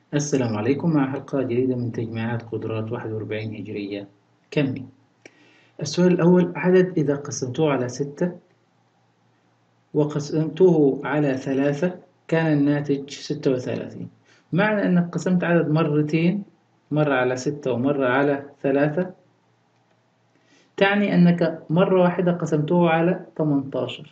السلام عليكم مع حلقة جديدة من تجميعات قدرات 41 هجرية كمي. السؤال الأول: عدد إذا قسمته على 6 وقسمته على 3 كان الناتج 36. معنى أنك قسمت عدد مرتين، مرة على 6 ومرة على 3، تعني أنك مرة واحدة قسمته على 18.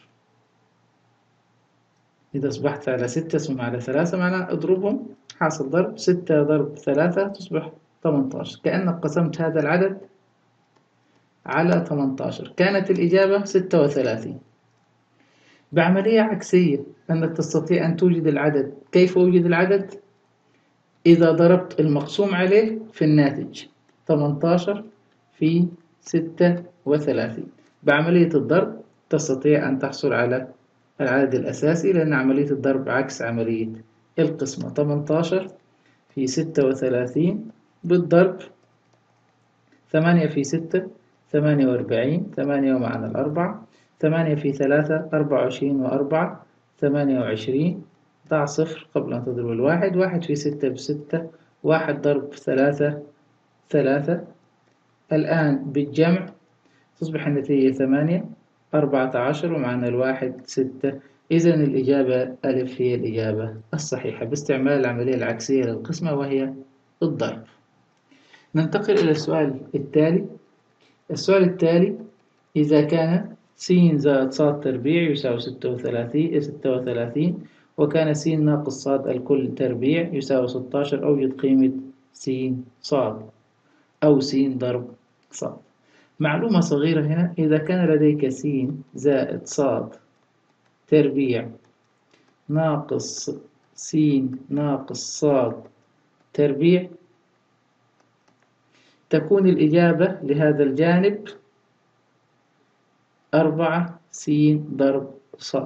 إذا أصبحت على 6 ثم على 3 معناه اضربهم، حاصل ضرب 6 ضرب 3 تصبح 18، كأنك قسمت هذا العدد على 18. كانت الإجابة 36. بعملية عكسية أنك تستطيع أن توجد العدد. كيف أوجد العدد؟ إذا ضربت المقسوم عليه في الناتج 18 في 36. بعملية الضرب تستطيع أن تحصل على العدد الأساسي، لأن عملية الضرب عكس عملية القسمة. 18 في 36 بالضرب 8 في 6 48، 8 ومعنا الأربعة، 8 في 3 24 و4 28. ضع صفر قبل أن تضرب الواحد. 1 في 6 ب6، 1 ضرب 3 3. الآن بالجمع تصبح النتيجة 8 14 ومعنا الواحد 6. إذن الإجابة ألف هي الإجابة الصحيحة باستعمال العملية العكسية للقسمة وهي الضرب. ننتقل إلى السؤال التالي. السؤال التالي: إذا كان س زائد ص تربيع يساوي 36، وكان س ناقص ص الكل تربيع يساوي 16، أوجد قيمة س ص أو س ضرب ص. معلومة صغيرة هنا: إذا كان لديك س زائد ص تربيع ناقص س ناقص ص تربيع، تكون الإجابة لهذا الجانب 4 س ضرب ص.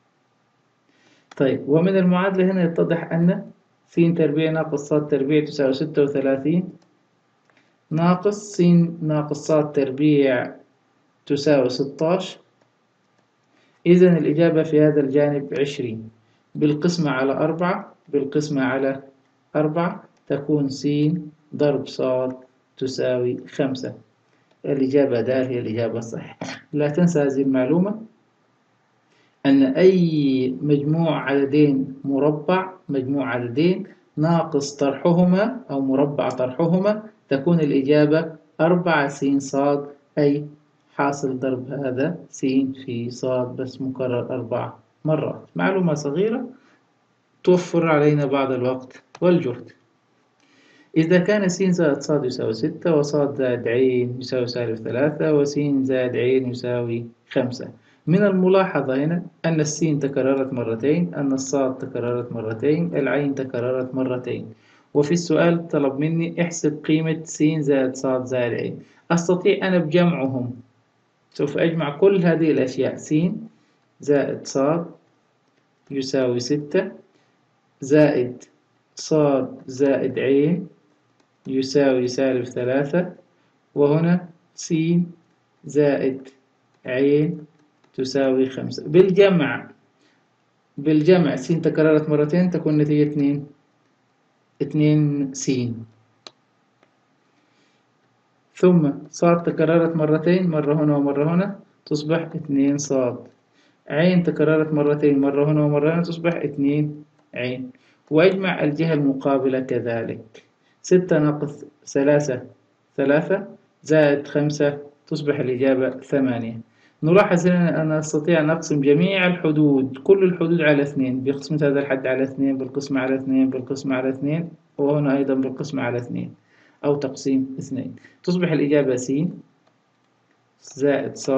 طيب، ومن المعادلة هنا يتضح أن س تربيع ناقص ص تربيع تساوي 36 ناقص س ناقص ص تربيع تساوي 16. إذن الإجابة في هذا الجانب 20. بالقسمة على 4 بالقسمة على 4 تكون س ضرب ص تساوي 5. الإجابة د هي الإجابة الصحيحة. لا تنسى هذه المعلومة، أن أي مجموع عددين مربع، مجموع عددين ناقص طرحهما أو مربع طرحهما، تكون الإجابة 4 س ص، أي حاصل ضرب هذا س في ص بس مكرر 4 مرات. معلومة صغيرة توفر علينا بعض الوقت والجهد. إذا كان س زائد ص يساوي 6 وص زائد ع يساوي -3 وس زائد ع يساوي 5، من الملاحظة هنا أن السين تكررت مرتين، أن الصاد تكررت مرتين، العين تكررت مرتين، وفي السؤال طلب مني احسب قيمة س زائد ص زائد ع. أستطيع أنا بجمعهم، سوف أجمع كل هذه الأشياء. س زائد ص يساوي 6 زائد ص زائد ع يساوي -3، وهنا س زائد ع تساوي 5. بالجمع س تكررت مرتين تكون نتيجة 2 س، ثم ص تكررت مرتين، مرة هنا ومرة هنا، تصبح 2 ص. ع تكررت مرتين، مرة هنا ومرة هنا، تصبح 2 ع. واجمع الجهة المقابلة كذلك. 6 ناقص 3 زائد 5 تصبح الإجابة 8. نلاحظ هنا أن نستطيع أن نقسم جميع الحدود، كل الحدود على 2، بقسمة هذا الحد على 2 بالقسمة على 2 بالقسمة على 2، وهنا أيضا بالقسمة على 2 أو تقسيم 2. تصبح الإجابة س زائد ص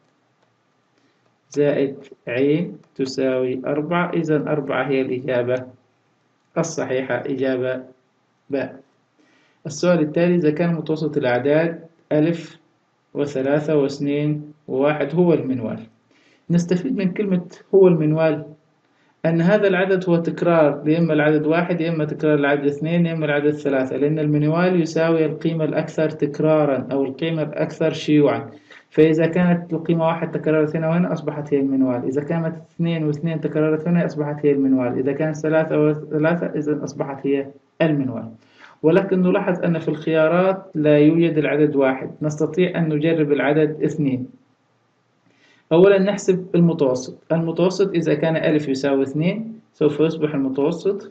زائد ع تساوي 4. إذن 4 هي الإجابة الصحيحة، إجابة باء. السؤال التالي: إذا كان متوسط الأعداد 1 و3 و2 و1 هو المنوال. نستفيد من كلمة هو المنوال أن هذا العدد هو تكرار، يا إما العدد 1 يا إما تكرار العدد 2 يا إما العدد 3، لأن المنوال يساوي القيمة الأكثر تكرارا أو القيمة الأكثر شيوعا. فإذا كانت القيمة 1 تكررت هنا وهنا أصبحت هي المنوال، إذا كانت 2 و2 تكررت هنا أصبحت هي المنوال، إذا كانت 3 و3 إذا أصبحت هي المنوال. ولكن نلاحظ أن في الخيارات لا يوجد العدد 1، نستطيع أن نجرب العدد 2. أولا نحسب المتوسط. المتوسط إذا كان ألف يساوي 2 سوف يصبح المتوسط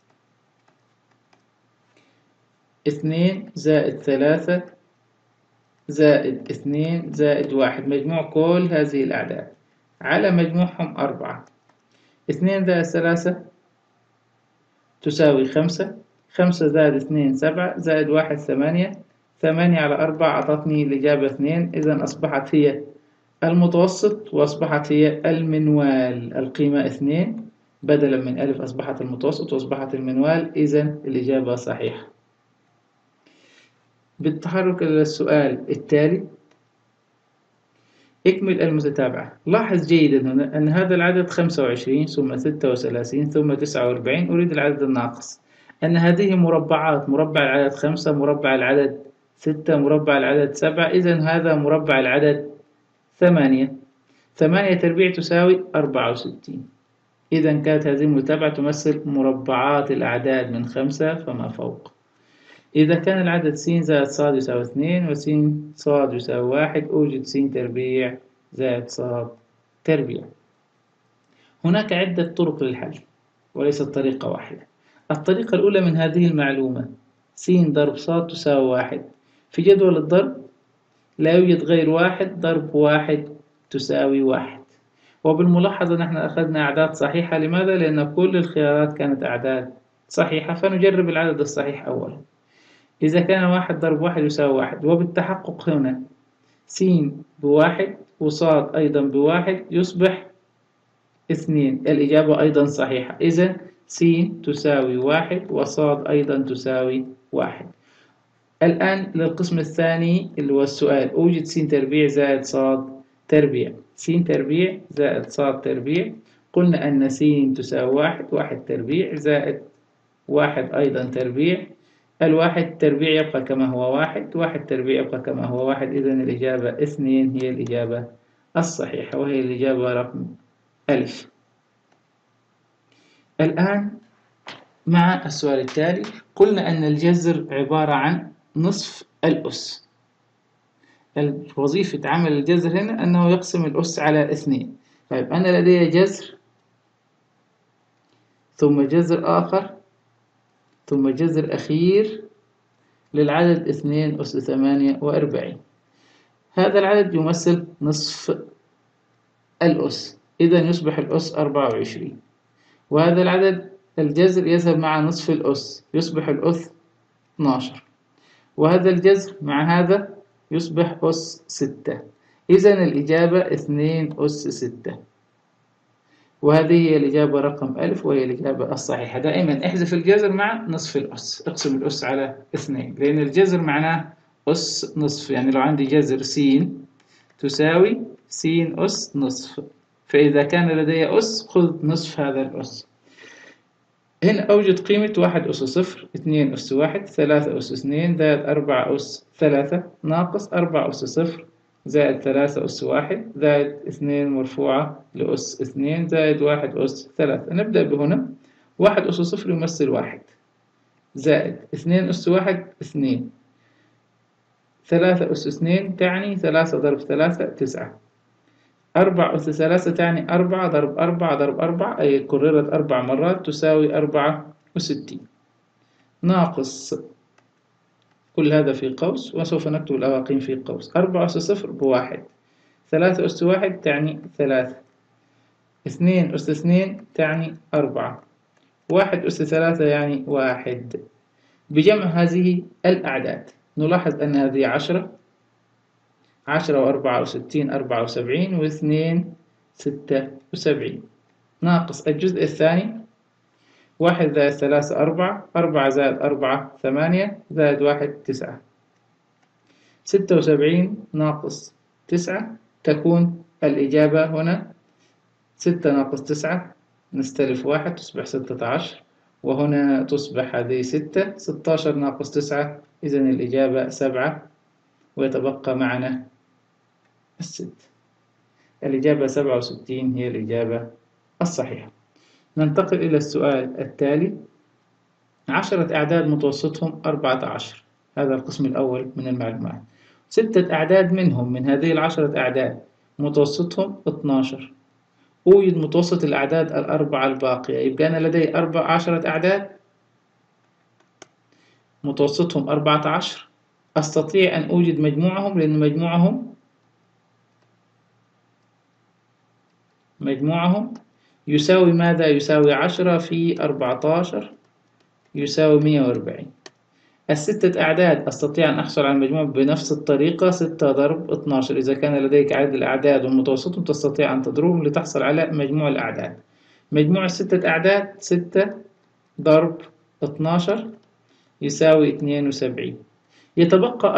2 زائد 3 زائد 2 زائد 1، مجموع كل هذه الأعداد على مجموعهم 4. 2 زائد 3 تساوي 5، 5 زائد 2 7 زائد 1 8، 8 على 4 أعطتني الإجابة 2. إذا أصبحت هي المتوسط وأصبحت هي المنوال. القيمة 2 بدلا من ألف أصبحت المتوسط وأصبحت المنوال، إذا الإجابة صحيحة. بالتحرك إلى السؤال التالي، اكمل المتتابعة. لاحظ جيدا هنا أن هذا العدد 25 ثم 36 ثم 49. أريد العدد الناقص. أن هذه مربعات، مربع العدد 5، مربع العدد 6، مربع العدد 7، إذا هذا مربع العدد 8. 8 تربيع تساوي 64. إذا كانت هذه المتابعة تمثل مربعات الأعداد من 5 فما فوق. إذا كان العدد س زائد ص يساوي 2 وس ص يساوي 1، أوجد س تربيع زائد ص تربيع. هناك عدة طرق للحل وليست طريقة واحدة. الطريقة الأولى من هذه المعلومة س ضرب ص تساوي 1. في جدول الضرب لا يوجد غير 1 ضرب 1 تساوي 1. وبالملاحظة نحن أخذنا أعداد صحيحة. لماذا؟ لأن كل الخيارات كانت أعداد صحيحة، فنجرب العدد الصحيح أولا. إذا كان 1 ضرب 1 يساوي 1، وبالتحقق هنا س بواحد وصاد أيضا بواحد يصبح 2. الإجابة أيضا صحيحة. إذا س تساوي 1 وصاد أيضا تساوي 1. الآن للقسم الثاني اللي هو السؤال، أوجد س تربيع زائد صاد تربيع. س تربيع زائد صاد تربيع. قلنا أن س تساوي 1، 1 تربيع زائد 1 أيضا تربيع. الواحد تربيع يبقى كما هو 1، 1 تربيع يبقى كما هو 1. إذا الإجابة 2 هي الإجابة الصحيحة، وهي الإجابة رقم ألف. الآن مع السؤال التالي، قلنا أن الجذر عبارة عن نصف الأس. وظيفة عمل الجذر هنا أنه يقسم الأس على 2. طيب أنا لدي جذر ثم جذر آخر ثم جذر أخير للعدد 2 أس 48. هذا العدد يمثل نصف الأس، إذا يصبح الأس 24. وهذا العدد الجذر يذهب مع نصف الأس يصبح الأس 12. وهذا الجذر مع هذا يصبح أس 6. إذا الإجابة 2 أس 6، وهذه هي الإجابة رقم ألف، وهي الإجابة الصحيحة. دائما احذف الجذر مع نصف الأس، اقسم الأس على 2، لأن الجذر معناه أس نصف. يعني لو عندي جذر س تساوي س أس نصف، فإذا كان لدي أس خذ نصف هذا الأس. هنا أوجد قيمة 1 أس 0، 2 أس 1، 3 أس 2 زائد 4 أس 3 ناقص 4 أس 0 زائد 3 أس 1 زائد 2 مرفوعة لأس 2 زائد 1 أس 3. نبدأ بهنا. 1 أس 0 يمثل 1 زائد 2 أس 1 2، 3 أس 2 تعني 3 ضرب 3 9، 4 أس 3 تعني 4 ضرب 4 ضرب 4 أي كررت 4 مرات تساوي 64 ناقص كل هذا في قوس، وسوف نكتب الأواقيم في قوس. 4 أس 0 بواحد، 3 أس 1 تعني 3، 2 أس 2 تعني 4، 1 أس 3 يعني 1. بجمع هذه الأعداد نلاحظ أن هذه 10 وأربعة وستين 74 واثنين 76 ناقص الجزء الثاني 1 زائد 3 4، 4 زائد 4 8 زائد 1 9. 76 ناقص 9 تكون الإجابة هنا 6 ناقص 9 نستلف 1 تصبح 16، وهنا تصبح هذه 6. 16 ناقص 9 إذن الإجابة 7، ويتبقى معنا الستة. الإجابة 67 هي الإجابة الصحيحة. ننتقل إلى السؤال التالي. 10 أعداد متوسطهم 14، هذا القسم الأول من المعلومات. 6 أعداد منهم من هذه ال10 أعداد متوسطهم 12. أوجد متوسط الأعداد الأربعة الباقية. يبقى أنا لدي 10 أعداد متوسطهم 14، أستطيع أن أوجد مجموعهم، لأن مجموعهم يساوي ماذا؟ يساوي 10 في 14 يساوي 140. ال6 أعداد أستطيع أن أحصل على المجموع بنفس الطريقة، 6 ضرب 12. إذا كان لديك عدد الأعداد ومتوسطهم تستطيع أن تضربهم لتحصل على مجموع الأعداد. مجموع ال6 أعداد 6 ضرب 12 يساوي 72. يتبقى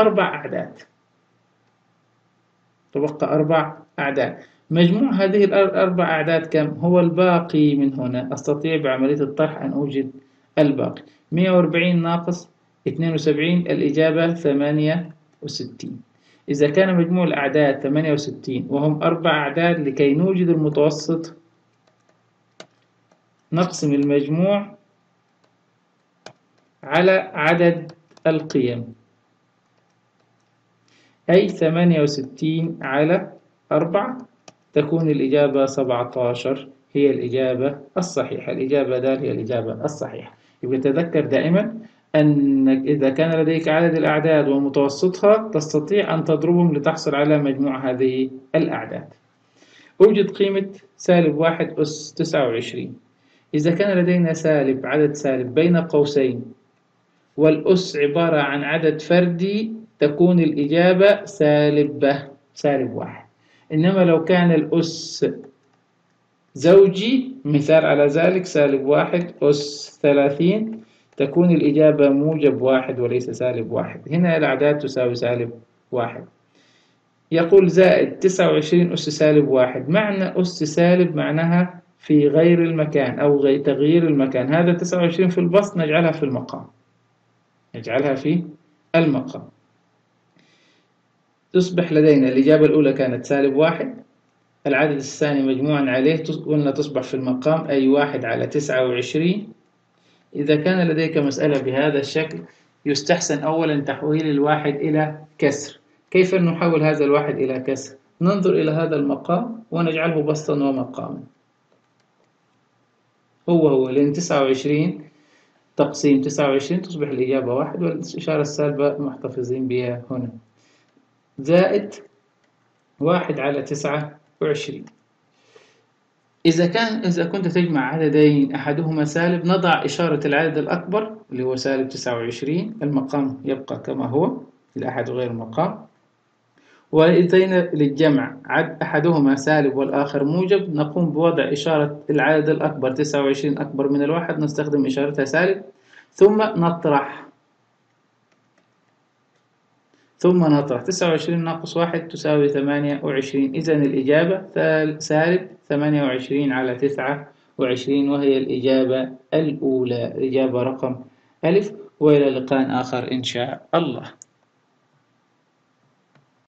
4 أعداد. مجموع هذه ال4 أعداد كم؟ هو الباقي من هنا. أستطيع بعملية الطرح أن أوجد الباقي. 140 ناقص 72 الإجابة 68. إذا كان مجموع الأعداد 68 وهم 4 أعداد، لكي نوجد المتوسط نقسم المجموع على عدد القيم، أي 68 على 4 تكون الإجابة 17 هي الإجابة الصحيحة. الإجابة د هي الإجابة الصحيحة. يبقى تذكر دائما أنك إذا كان لديك عدد الأعداد ومتوسطها تستطيع أن تضربهم لتحصل على مجموع هذه الأعداد. أوجد قيمة -1 أس 29. إذا كان لدينا عدد سالب بين قوسين والأس عبارة عن عدد فردي تكون الإجابة -1. إنما لو كان الأس زوجي، مثال على ذلك -1 أس 30، تكون الإجابة -1 وليس -1. هنا الأعداد تساوي -1. يقول زائد 29 أس -1. معنى أس سالب معناها في غير المكان أو تغيير المكان. هذا 29 في البسط نجعلها في المقام. تصبح لدينا الإجابة الأولى كانت -1. العدد الثاني مجموعا عليه قلنا تصبح في المقام، أي 1 على 29. إذا كان لديك مسألة بهذا الشكل يستحسن أولا تحويل الواحد إلى كسر. كيف نحول هذا الواحد إلى كسر؟ ننظر إلى هذا المقام ونجعله بسطا ومقاما. هو لأن 29 تقسيم 29 تصبح الإجابة 1، والإشارة السالبة محتفظين بها هنا. زائد 1 على 29. إذا كنت تجمع عددين أحدهما سالب، نضع إشارة العدد الأكبر اللي هو -29. المقام يبقى كما هو، الأحد غير المقام. وإذا للجمع أحدهما سالب والآخر موجب، نقوم بوضع إشارة العدد الأكبر 29 أكبر من الواحد، نستخدم إشارتها سالب، ثم نطرح 29 ناقص 1 تساوي 28. إذن الإجابة -28 على 29، وهي الإجابة الأولى، الإجابة رقم ألف. وإلى لقاء آخر إن شاء الله.